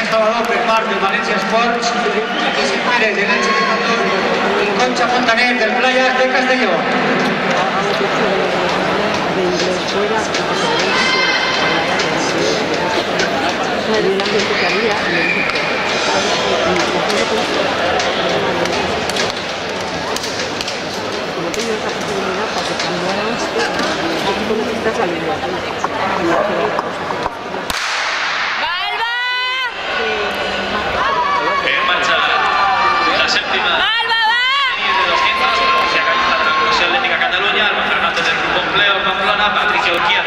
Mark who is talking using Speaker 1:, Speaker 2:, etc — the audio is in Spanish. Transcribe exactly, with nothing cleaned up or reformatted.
Speaker 1: sábado per part del València Esports i s'espera de l'Elche de Cantó i Concha Fontanet del Playas de Castelló.
Speaker 2: En marcha la séptima serie de doscientos, provincia Cayetana de la Universidad Atlética Cataluña, Alba Fernández del Grupo Empleo Pamplona, Patricio Urquía